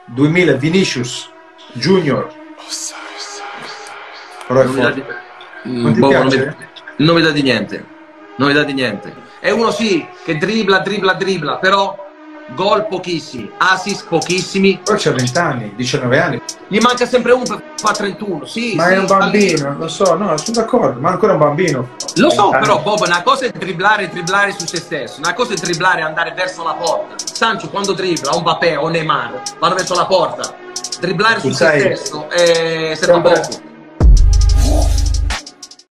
2000 Vinicius Junior. Però è forte. Non ti piace? Non mi dà di niente. Non mi dà di niente. È uno sì che dribbla, però gol pochissimi, assist pochissimi. Però c'ha 20 anni, 19 anni. Gli manca sempre un per fa 31. Sì, Ma sì, è un bambino, lo so, no, sono d'accordo, ma è ancora un bambino. Lo so, però Bob, una cosa è dribblare su se stesso, una cosa è dribblare e andare verso la porta. Sancho quando dribbla, o Mbappé o Neymar vanno verso la porta. Dribblare su se stesso serve poco.